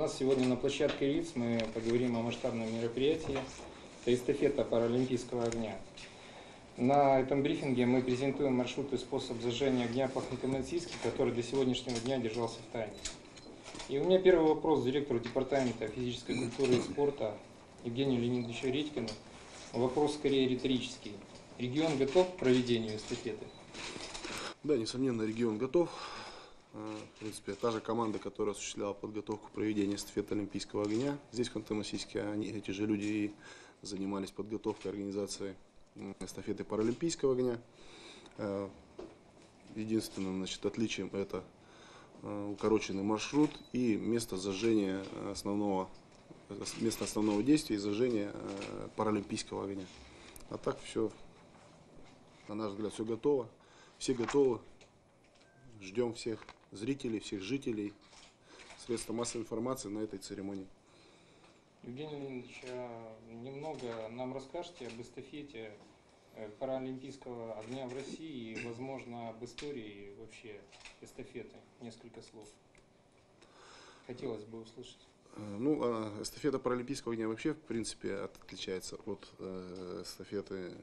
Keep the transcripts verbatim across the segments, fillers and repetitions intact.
нас сегодня на площадке РИЦ мы поговорим о масштабном мероприятии. Это эстафета паралимпийского огня. На этом брифинге мы презентуем маршрут и способ зажжения огня по Ханты-Мансийске, который до сегодняшнего дня держался в тайне. И у меня первый вопрос директору департамента физической культуры и спорта Евгению Леонидовичу Редькину. Вопрос скорее риторический. Регион готов к проведению эстафеты? Да, несомненно, регион готов. В принципе, та же команда, которая осуществляла подготовку к проведению эстафеты Олимпийского огня, здесь в Ханты-Мансийске, они, эти же люди и занимались подготовкой организации эстафеты Паралимпийского огня. Единственным, значит, отличием это укороченный маршрут и место зажжения основного, место основного действия и зажжения паралимпийского огня. А так все, на наш взгляд, все готово. Все готовы. Ждем всех зрителей, всех жителей, средства массовой информации на этой церемонии. Евгений Леонидович, немного нам расскажете об эстафете паралимпийского огня в России и, возможно, об истории вообще эстафеты. Несколько слов. Хотелось бы услышать. Ну, эстафета паралимпийского огня вообще, в принципе, отличается от эстафеты,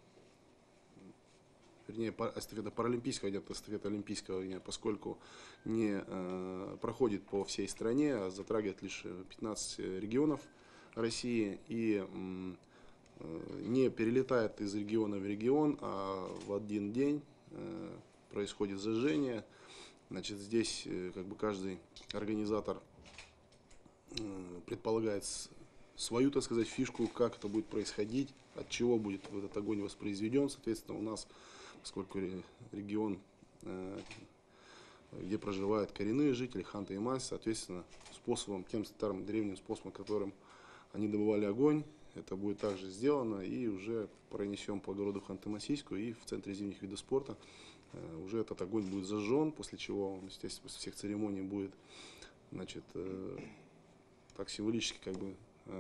вернее, эстафета паралимпийского огня, это эстафета олимпийского огня, поскольку не э, проходит по всей стране, а затрагивает лишь пятнадцать регионов России и э, не перелетает из региона в регион, а в один день э, происходит зажжение. Значит, здесь э, как бы каждый организатор э, предполагает свою, так сказать, фишку, как это будет происходить, от чего будет этот огонь воспроизведен. Соответственно, у нас, поскольку регион, где проживают коренные жители, Ханты и Мансийск, соответственно, способом, тем старым древним способом, которым они добывали огонь, это будет также сделано, и уже пронесем по городу Ханты-Мансийску, и в центре зимних видов спорта уже этот огонь будет зажжен, после чего, естественно, после всех церемоний будет, значит, так символически как бы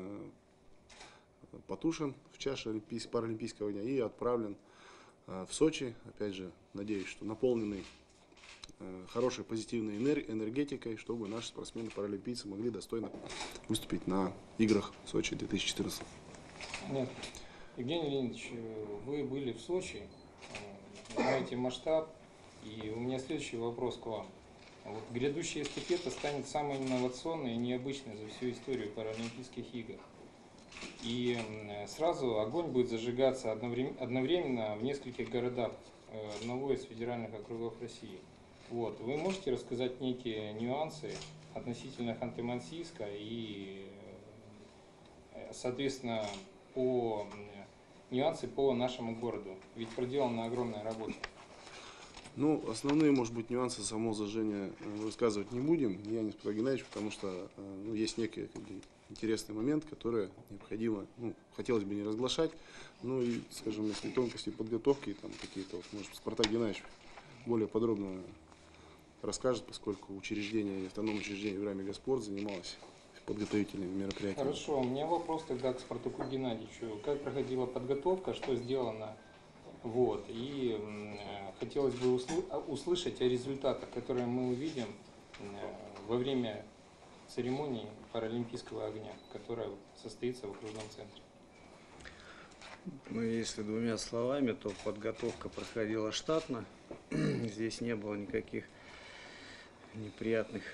потушен в чаше паралимпийского огня и отправлен в Сочи, опять же, надеюсь, что наполненный хорошей позитивной энергетикой, чтобы наши спортсмены-паралимпийцы могли достойно выступить на играх в Сочи две тысячи четырнадцать. Нет. Евгений Леонидович, вы были в Сочи, знаете масштаб, и у меня следующий вопрос к вам. Вот грядущая эстафета станет самой инновационной и необычной за всю историю Паралимпийских игр. И сразу огонь будет зажигаться одновременно в нескольких городах одного из федеральных округов России. Вот. Вы можете рассказать некие нюансы относительно Ханты-Мансийска и, соответственно, по нюансы по нашему городу? Ведь проделана огромная работа. Ну, основные, может быть, нюансы самого зажжения высказывать не будем, я не Спартак Геннадьевич, потому что ну, есть некий как бы, интересный момент, который необходимо, ну, хотелось бы не разглашать, ну и, скажем, если тонкости подготовки, там какие-то, вот, может, Спартак Геннадьевич более подробно расскажет, поскольку учреждение, автономное учреждение Югра Мегаспорт занималось подготовительными мероприятиями. Хорошо, у меня вопрос тогда к Спартаку Геннадьевичу. Как проходила подготовка, что сделано? Вот. И э, хотелось бы услы- услышать о результатах, которые мы увидим э, во время церемонии Паралимпийского огня, которая состоится в окружном центре. Ну, если двумя словами, то подготовка проходила штатно. Здесь не было никаких неприятных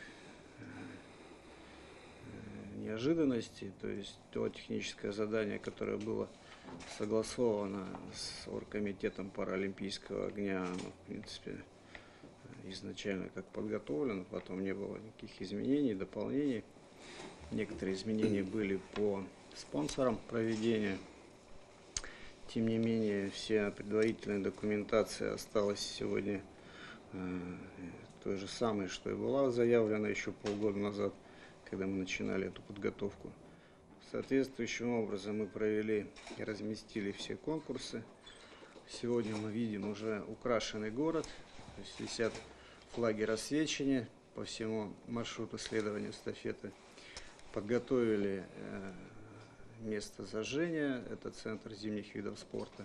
неожиданностей. То есть то техническое задание, которое было согласовано с оргкомитетом Паралимпийского огня, оно, в принципе, изначально как подготовлено, потом не было никаких изменений, дополнений. Некоторые изменения были по спонсорам проведения. Тем не менее, вся предварительная документация осталась сегодня э, той же самой, что и была заявлена еще полгода назад, когда мы начинали эту подготовку. Соответствующим образом мы провели и разместили все конкурсы. Сегодня мы видим уже украшенный город, то есть висят флаги рассвечения по всему маршруту следования эстафеты. Подготовили э, место зажжения, это центр зимних видов спорта.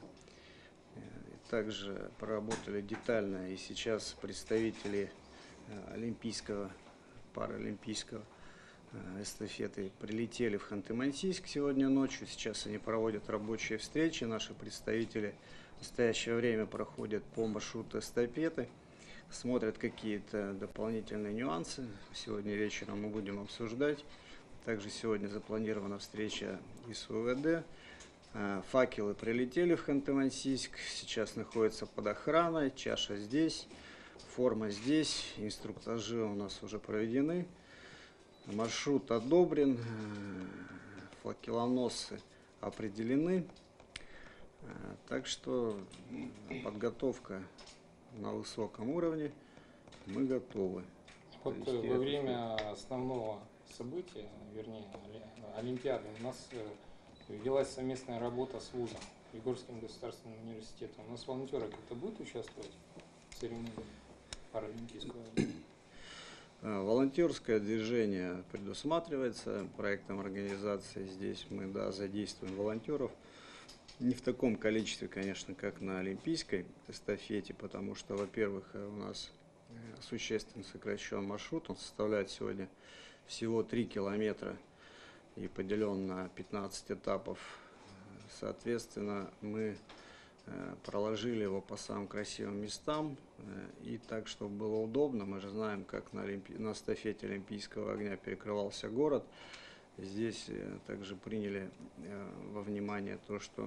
Также проработали детально, и сейчас представители олимпийского, паралимпийского эстафеты прилетели в Ханты-Мансийск сегодня ночью. Сейчас они проводят рабочие встречи. Наши представители в настоящее время проходят по маршруту эстафеты, смотрят какие-то дополнительные нюансы. Сегодня вечером мы будем обсуждать. Также сегодня запланирована встреча из УВД. Факелы прилетели в Ханты-Мансийск, сейчас находятся под охраной, чаша здесь, форма здесь, инструктажи у нас уже проведены, маршрут одобрен, факелоносцы определены, так что подготовка на высоком уровне, мы готовы. Вот во время основного события, вернее, Олимпиады, у нас велась совместная работа с вузом, Егорским государственным университетом. У нас волонтеры как-то будут участвовать в церемонии паралимпийского? Волонтерское движение предусматривается проектом организации. Здесь мы, да, задействуем волонтеров. Не в таком количестве, конечно, как на олимпийской эстафете, потому что, во-первых, у нас существенно сокращен маршрут. Он составляет сегодня всего три километра и поделен на пятнадцать этапов. Соответственно, мы проложили его по самым красивым местам и так, чтобы было удобно. Мы же знаем, как на, Олимпи... на эстафете Олимпийского огня перекрывался город. Здесь также приняли во внимание то, что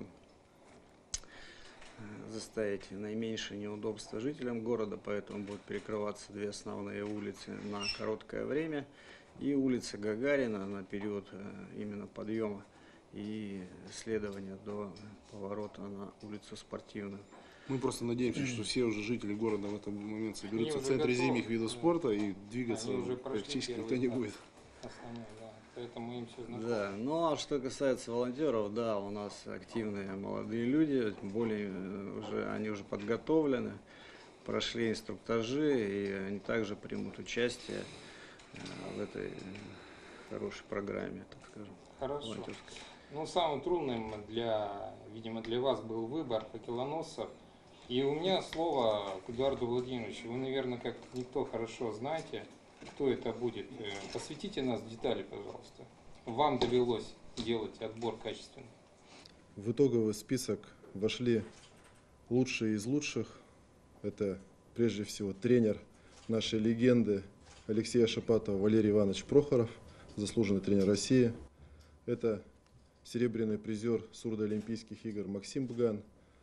заставить наименьшее неудобство жителям города, поэтому будут перекрываться две основные улицы на короткое время. И улица Гагарина на период именно подъема и следования до поворота на улицу Спортивную. Мы просто надеемся, что все уже жители города в этот момент соберутся Они в центре готовы, зимних видов да. спорта и двигаться уже практически никто не будет. Основной, да. Поэтому им все знакомо. Да, ну а что касается волонтеров, да, у нас активные молодые люди, более уже они уже подготовлены, прошли инструктажи, и они также примут участие в этой хорошей программе, так скажем. Хорошо. волонтерской. Ну, самым трудным для, видимо, для вас был выбор факелоносцев. И у меня слово к Эдуарду Владимировичу. Вы, наверное, как никто хорошо знаете, кто это будет. Посвятите нас в детали, пожалуйста. Вам довелось делать отбор качественный. В итоговый список вошли лучшие из лучших. Это прежде всего тренер нашей легенды Алексея Шапатова Валерий Иванович Прохоров, заслуженный тренер России. Это серебряный призер сурдоолимпийских игр Максим Бган.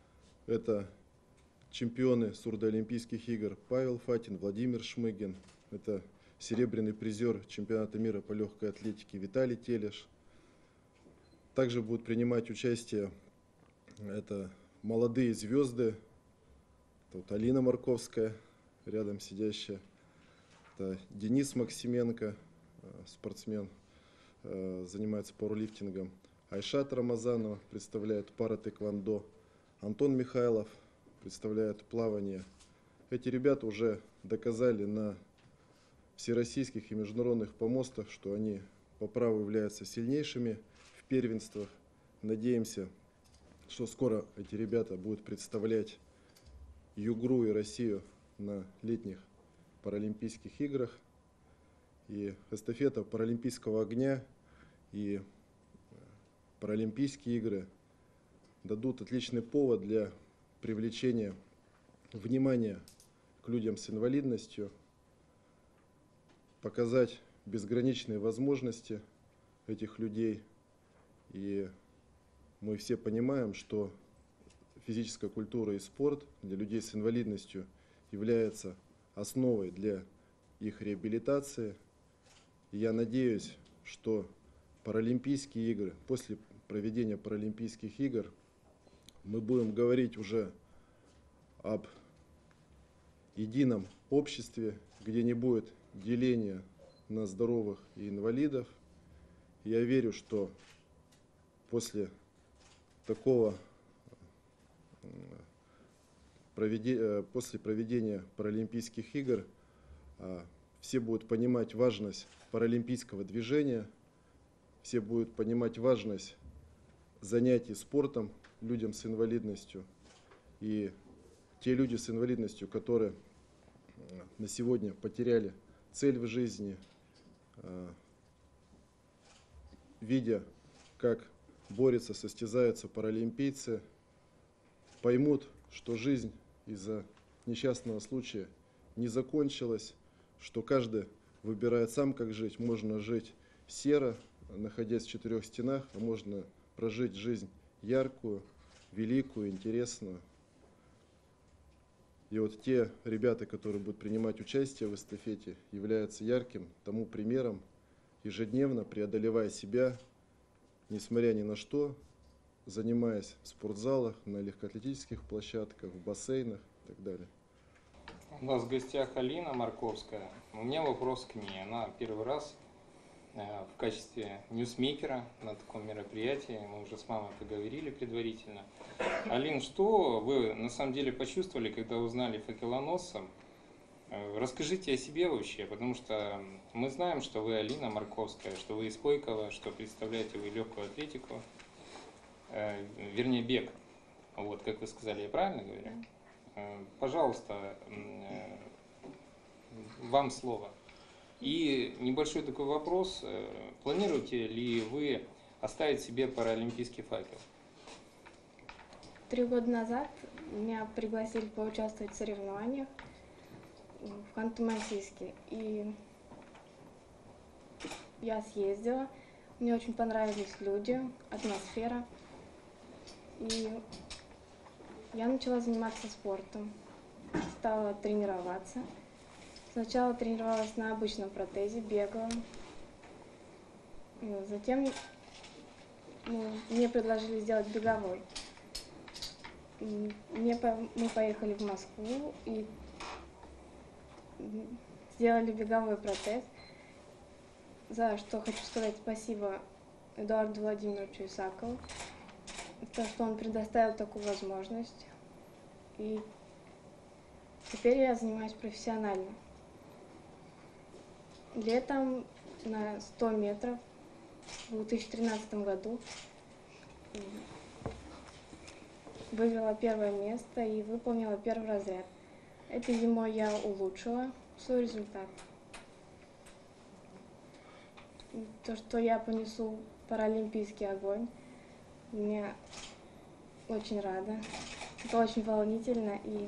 Это чемпионы сурдоолимпийских игр Павел Фатин, Владимир Шмыгин. Это серебряный призер чемпионата мира по легкой атлетике Виталий Телеш. Также будут принимать участие это молодые звезды. Тут Алина Марковская, рядом сидящая. Это Денис Максименко, спортсмен, занимается пауэрлифтингом. Айшат Рамазанова представляет пара-тэквондо. Антон Михайлов представляет плавание. Эти ребята уже доказали на всероссийских и международных помостах, что они по праву являются сильнейшими в первенствах. Надеемся, что скоро эти ребята будут представлять Югру и Россию на летних Паралимпийских играх. И эстафета Паралимпийского огня и Паралимпийские игры дадут отличный повод для привлечения внимания к людям с инвалидностью, показать безграничные возможности этих людей. И мы все понимаем, что физическая культура и спорт для людей с инвалидностью является основой для их реабилитации. И я надеюсь, что Паралимпийские игры, после проведения Паралимпийских игр, мы будем говорить уже об едином обществе, где не будет деления на здоровых и инвалидов. Я верю, что после такого проведения, после проведения Паралимпийских игр все будут понимать важность паралимпийского движения, все будут понимать важность занятий спортом людям с инвалидностью. И те люди с инвалидностью, которые на сегодня потеряли цель в жизни, видя, как борются, состязаются паралимпийцы, поймут, что жизнь из-за несчастного случая не закончилась, что каждый выбирает сам, как жить. Можно жить серо, находясь в четырех стенах, а можно прожить жизнь яркую, великую, интересную. И вот те ребята, которые будут принимать участие в эстафете, являются ярким тому примером, ежедневно преодолевая себя, несмотря ни на что, занимаясь в спортзалах, на легкоатлетических площадках, в бассейнах и так далее. У нас в гостях Алина Марковская. У меня вопрос к ней. Она первый раз в качестве ньюсмейкера на таком мероприятии. Мы уже с мамой поговорили предварительно. Алин, что вы на самом деле почувствовали, когда узнали факелоносца? Расскажите о себе вообще, потому что мы знаем, что вы Алина Марковская, что вы из Койкова, что представляете вы легкую атлетику, э, вернее бег. Вот, как вы сказали, я правильно говорю? Э, пожалуйста, э, вам слово. И небольшой такой вопрос. Э, планируете ли вы оставить себе паралимпийский факел? Три года назад меня пригласили поучаствовать в соревнованиях в Ханты-Мансийске. И я съездила. Мне очень понравились люди, атмосфера. И я начала заниматься спортом. Стала тренироваться. Сначала тренировалась на обычном протезе, бегала. Затем ну, мне предложили сделать беговой. Мне, мы поехали в Москву и сделали беговой протез, за что хочу сказать спасибо Эдуарду Владимировичу Исакову, за то, что он предоставил такую возможность. И теперь я занимаюсь профессионально. Летом на сто метров в две тысячи тринадцатом году вывела первое место и выполнила первый разряд. Этой зимой я улучшила свой результат. То, что я понесу паралимпийский огонь, меня очень рада. Это очень волнительно и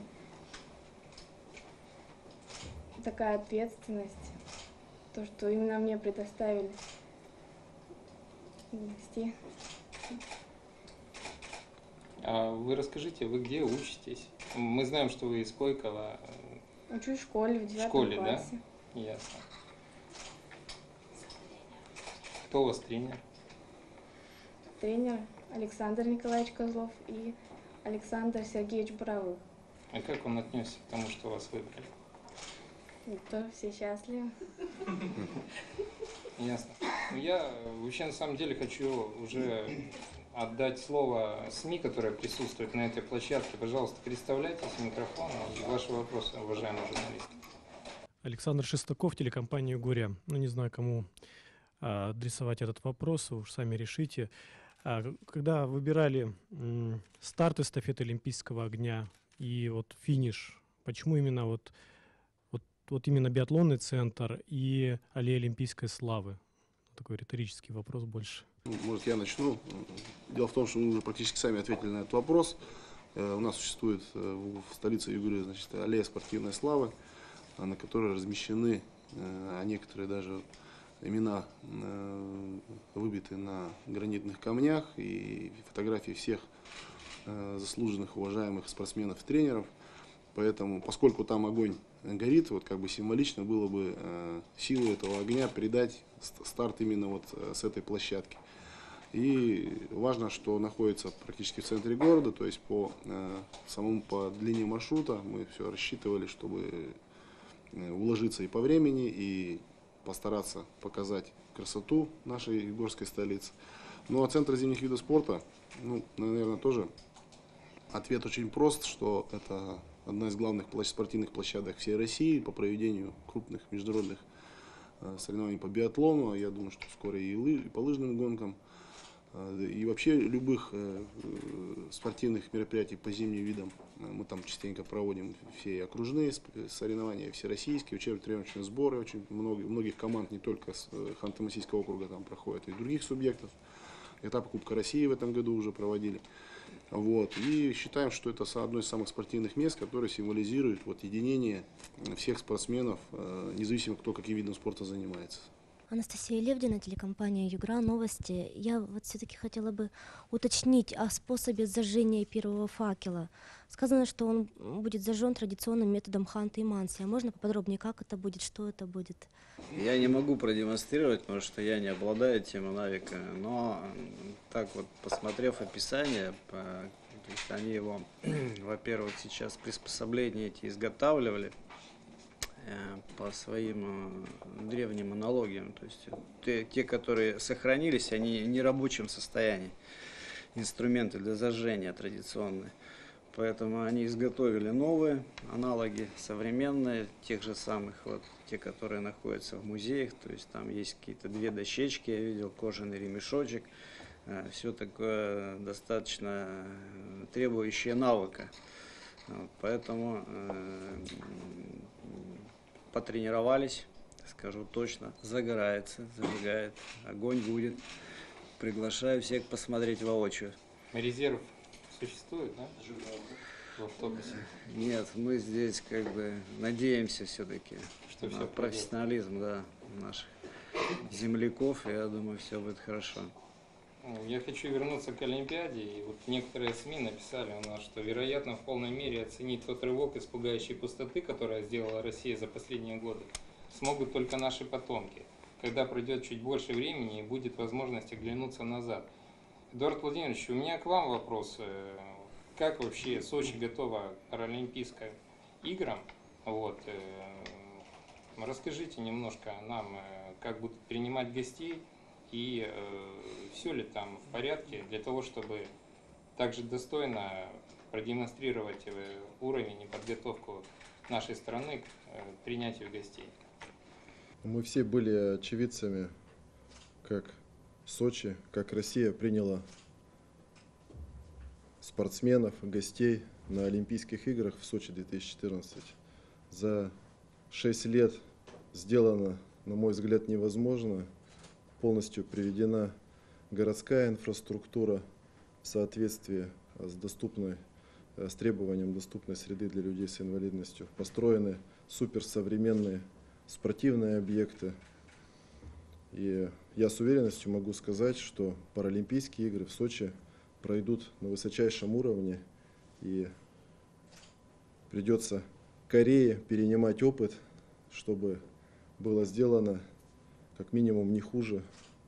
такая ответственность. То, что именно мне предоставили вести. А вы расскажите, вы где учитесь? Мы знаем, что вы из Койкова. Учусь в школе, в девятом школе, классе. Да? Ясно. Кто у вас тренер? Тренер Александр Николаевич Козлов и Александр Сергеевич Боровых. А как он отнесся к тому, что вас выбрали? И то все счастливы. Ясно. Я вообще на самом деле хочу уже отдать слово СМИ, которые присутствуют на этой площадке. Пожалуйста, представляйтесь микрофоном и ваши вопросы, уважаемые журналисты. Александр Шестаков, телекомпания «Гуря». Ну, не знаю, кому а, адресовать этот вопрос, вы уж сами решите. А, когда выбирали м, старт эстафеты Олимпийского огня и вот финиш, почему именно вот, вот, вот именно биатлонный центр и аллея Олимпийской славы? Такой риторический вопрос больше. Может, я начну. Дело в том, что мы уже практически сами ответили на этот вопрос. У нас существует в столице Югории, значит, аллея спортивной славы, на которой размещены, а некоторые даже имена выбиты на гранитных камнях и фотографии всех заслуженных, уважаемых спортсменов и тренеров. Поэтому, поскольку там огонь горит, вот как бы символично было бы э, силу этого огня передать старт именно вот с этой площадки. И важно, что находится практически в центре города, то есть по э, самому по длине маршрута мы все рассчитывали, чтобы уложиться и по времени, и постараться показать красоту нашей горской столицы. Ну а центр зимних видов спорта, ну, наверное, тоже ответ очень прост, что это одна из главных спортивных площадок всей России по проведению крупных международных соревнований по биатлону. Я думаю, что вскоре и, лы, и по лыжным гонкам. И вообще любых спортивных мероприятий по зимним видам мы там частенько проводим все окружные соревнования, всероссийские, учебно-тренировочные сборы. Очень много, многих команд не только с Ханты-Мансийского округа там проходят, и других субъектов. Этап Кубка России в этом году уже проводили. Вот. И считаем, что это одно из самых спортивных мест, которое символизирует вот единение всех спортсменов, независимо кто каким видом спорта занимается. Анастасия Левдина, телекомпания «Югра», новости. Я вот все-таки хотела бы уточнить о способе зажжения первого факела. Сказано, что он будет зажжен традиционным методом Ханты и Манси. А можно поподробнее, как это будет, что это будет? Я не могу продемонстрировать, потому что я не обладаю темой навика, но так вот, посмотрев описание, по, то есть они его, во-первых, сейчас приспособления эти изготавливали по своим древним аналогиям, то есть те, те, которые сохранились, они в нерабочем состоянии, инструменты для зажжения традиционные, поэтому они изготовили новые аналоги, современные, тех же самых, вот те, которые находятся в музеях, то есть там есть какие-то две дощечки, я видел кожаный ремешочек, все такое достаточно требующее навыка, поэтому потренировались, скажу точно, загорается, зажигает, огонь будет. Приглашаю всех посмотреть воочию. Резерв существует, да? В автобусе. Нет, мы здесь как бы надеемся все-таки Что на все профессионализм, да, наших земляков, и я думаю, все будет хорошо. Я хочу вернуться к Олимпиаде, и вот некоторые СМИ написали у нас, что вероятно в полной мере оценить тот рывок из пугающей пустоты, которая сделала Россия за последние годы, смогут только наши потомки, когда пройдет чуть больше времени и будет возможность оглянуться назад. Эдуард Владимирович, у меня к вам вопрос. Как вообще Сочи готова к Паралимпийским играм? Вот. Расскажите немножко нам, как будут принимать гостей, и э, все ли там в порядке для того, чтобы также достойно продемонстрировать э, уровень и подготовку нашей страны к э, принятию гостей. Мы все были очевидцами, как Сочи, как Россия приняла спортсменов, гостей на Олимпийских играх в Сочи две тысячи четырнадцать. За шесть лет сделано, на мой взгляд, невозможно. Полностью приведена городская инфраструктура в соответствии с, доступной, с требованием доступной среды для людей с инвалидностью. Построены суперсовременные спортивные объекты. И я с уверенностью могу сказать, что Паралимпийские игры в Сочи пройдут на высочайшем уровне, и придется Корее перенимать опыт, чтобы было сделано как минимум не хуже.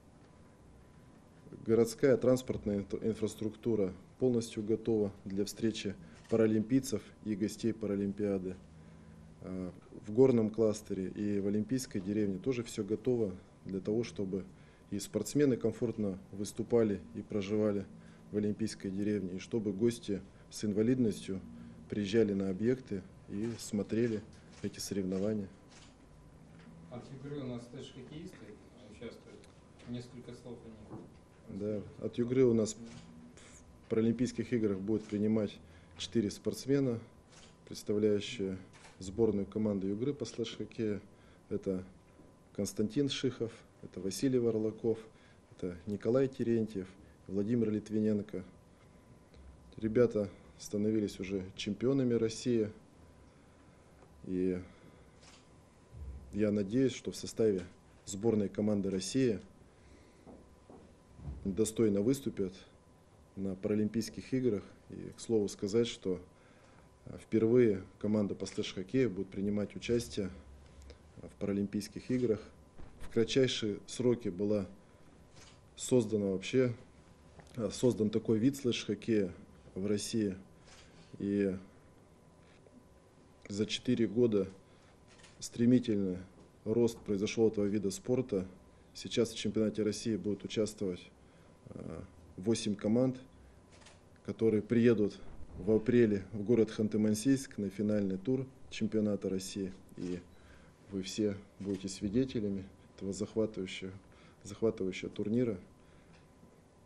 Городская транспортная инфраструктура полностью готова для встречи паралимпийцев и гостей Паралимпиады. В горном кластере и в Олимпийской деревне тоже все готово для того, чтобы и спортсмены комфортно выступали и проживали в Олимпийской деревне, и чтобы гости с инвалидностью приезжали на объекты и смотрели эти соревнования. От Югры у нас тоже хоккеисты участвуют. Несколько слов о них. Да, от Югры у нас в Паралимпийских играх будет принимать четыре спортсмена, представляющие сборную команду Югры по слэш-хоккею. Это Константин Шихов, это Василий Варлаков, это Николай Терентьев, Владимир Литвиненко. Ребята становились уже чемпионами России. И я надеюсь, что в составе сборной команды России достойно выступят на Паралимпийских играх. И, к слову сказать, что впервые команда по слэш-хоккею будет принимать участие в Паралимпийских играх. В кратчайшие сроки была создана вообще, создан такой вид слэш-хоккея в России. И за четыре года стремительный рост произошел этого вида спорта. Сейчас в чемпионате России будет участвовать восемь команд, которые приедут в апреле в город Ханты-Мансийск на финальный тур чемпионата России. И вы все будете свидетелями этого захватывающего, захватывающего турнира.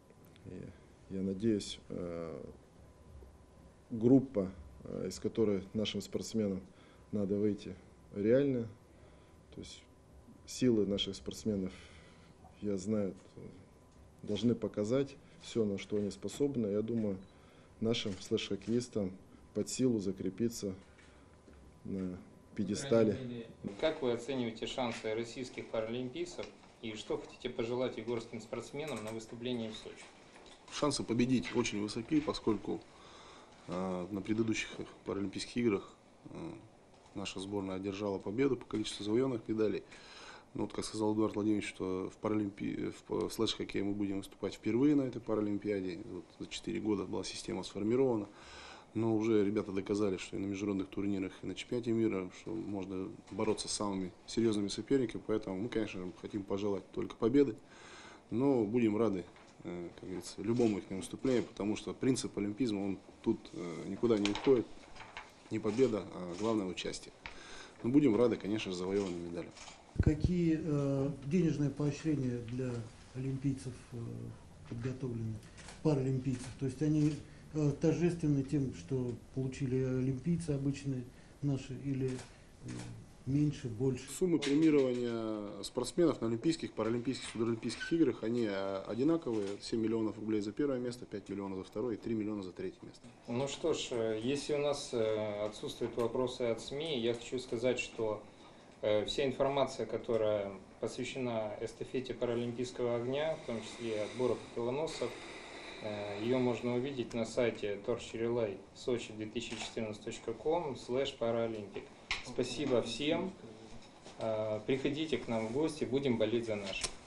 И я надеюсь, э, группа, э, из которой нашим спортсменам надо выйти, реально. То есть силы наших спортсменов, я знаю, должны показать все, на что они способны. Я думаю, нашим слэш-хоккеистам под силу закрепиться на пьедестале. Как вы оцениваете шансы российских паралимпийцев и что хотите пожелать югорским спортсменам на выступлении в Сочи? Шансы победить очень высоки, поскольку э, на предыдущих Паралимпийских играх э, наша сборная одержала победу по количеству завоеванных медалей. Но вот, как сказал Эдуард Владимирович, что в, паралимпи... в слэш-хоккее мы будем выступать впервые на этой Паралимпиаде. Вот за четыре года была система сформирована. Но уже ребята доказали, что и на международных турнирах, и на чемпионате мира, что можно бороться с самыми серьезными соперниками. Поэтому мы, конечно, хотим пожелать только победы. Но будем рады, как говорится, любому их выступлению, потому что принцип олимпизма, он тут никуда не уходит. Не победа, а главное участие. Но будем рады, конечно, завоеванным медалям. Какие э, денежные поощрения для олимпийцев э, подготовлены, паралимпийцев? То есть они э, торжественны тем, что получили олимпийцы обычные наши, или э, меньше, больше? Суммы премирования спортсменов на олимпийских, паралимпийских, судоолимпийских играх, они одинаковые. семь миллионов рублей за первое место, пять миллионов за второе и три миллиона за третье место. Ну что ж, если у нас отсутствуют вопросы от СМИ, я хочу сказать, что вся информация, которая посвящена эстафете Паралимпийского огня, в том числе отбору пепелоносцев, ее можно увидеть на сайте торчрелай сочи две тысячи четырнадцать точка ком слэш паралимпик. Спасибо всем. Приходите к нам в гости, будем болеть за наших.